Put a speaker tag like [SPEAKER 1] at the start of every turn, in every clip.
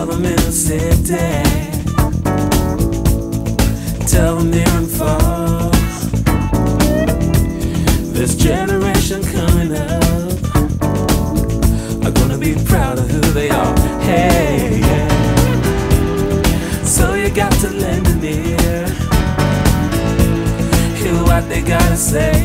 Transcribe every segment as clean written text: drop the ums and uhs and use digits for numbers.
[SPEAKER 1] Tell them in the city, tell them near and far. This generation coming up are gonna be proud of who they are. Hey, yeah. So you got to lend an ear, hear what they gotta say.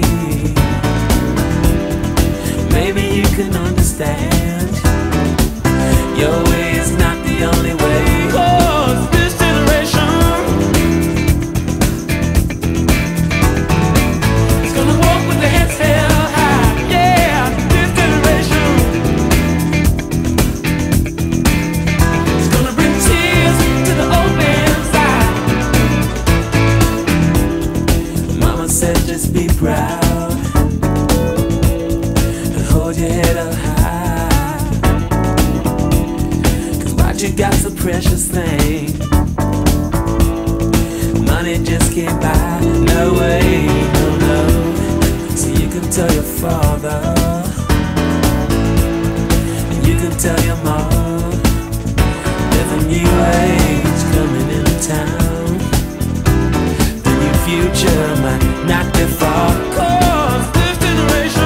[SPEAKER 1] Maybe you can understand your way is not the only way. 'Cause this generation is gonna walk with their heads held high. Yeah, this generation is gonna bring tears to the open side. Mama said just be proud and hold your head up high. You got's a precious thing. Money just can't buy. No way, no, no. So you can tell your father, and you can tell your mom, there's a new age coming into town. The new future might not be far. 'Cause this generation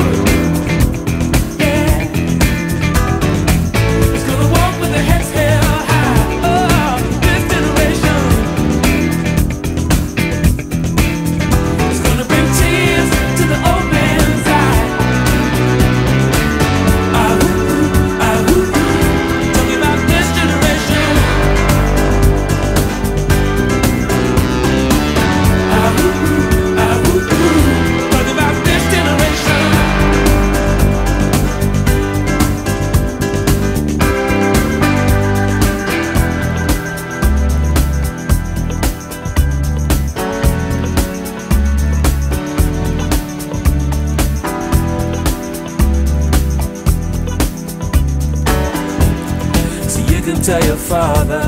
[SPEAKER 1] tell your father,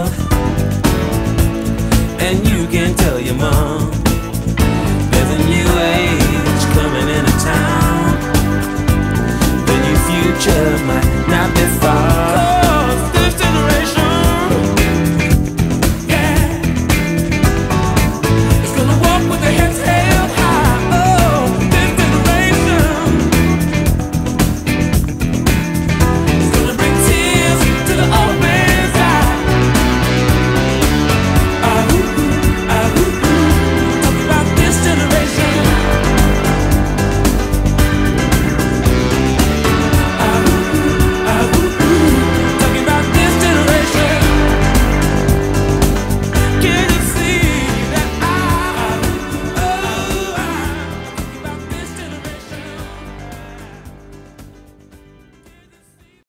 [SPEAKER 1] and you can tell your mom, there's a new age coming into town. The new future might not be far.